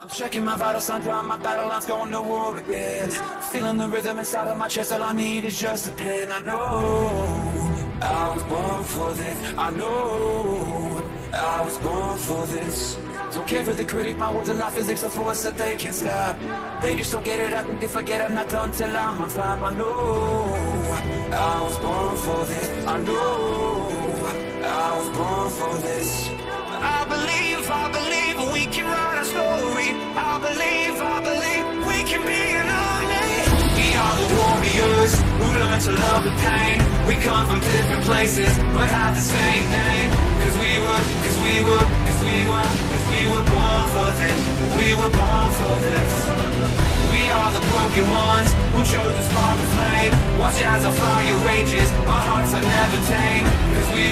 Checking my vital signs, drawing my battle lines, going to war again. Feeling the rhythm inside of my chest, all I need is just a pen. I know I was born for this. I know I was born for this. Don't care for the critic, my words are not physics, a force that they can't stop. They just don't get it, I think they forget I'm not done till I'm on top. I know I was born for this. I know I was born for this. I believe we can write a story. I believe we can be an army. We are the warriors who learn to love the pain. We come from different places, but have the same name. Cause we were born for this. We were born for this. We are the broken ones who chose to spark the flame. Watch as our fire rages, our hearts are never tame. Cause we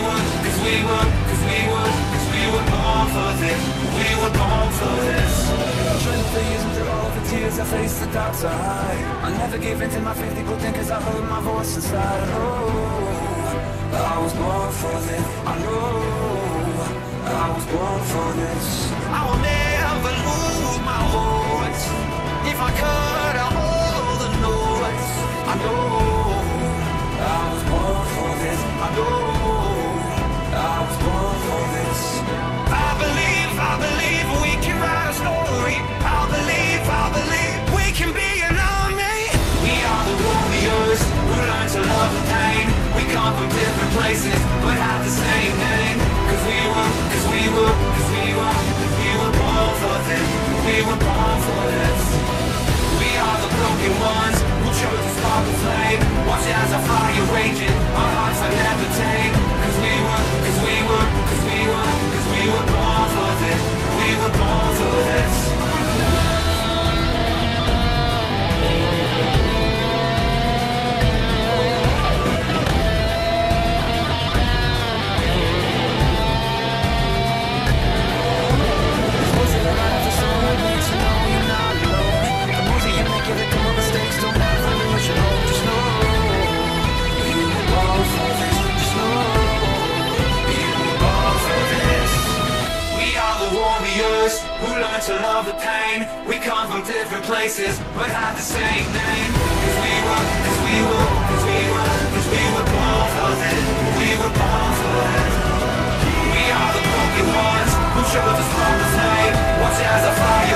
were born for this. We were born for this. Trying to years through all the tears I face, the dark side. I never gave in to my faith, people think cause I heard my voice inside. I know I was born for this. I know I was born for this. I will never lose my voice. If I could, I'll hold the noise. I know I was born for this. I know I was born for this. I believe we can write a story. I believe we can be an army. We are the warriors who learn to love the pain. We come from different places, but have the same name. Cause we were born for this. We were born for this. We are the broken ones who chose to spark the flame. Watch as our fire rages, our hearts are never tame. Cause we were born for this. We were born for this. Who learn to love the pain. We come from different places, but have the same name. Cause we were born for this. We were born for this. We are the broken ones who chose to spark the flame. Watch as our fire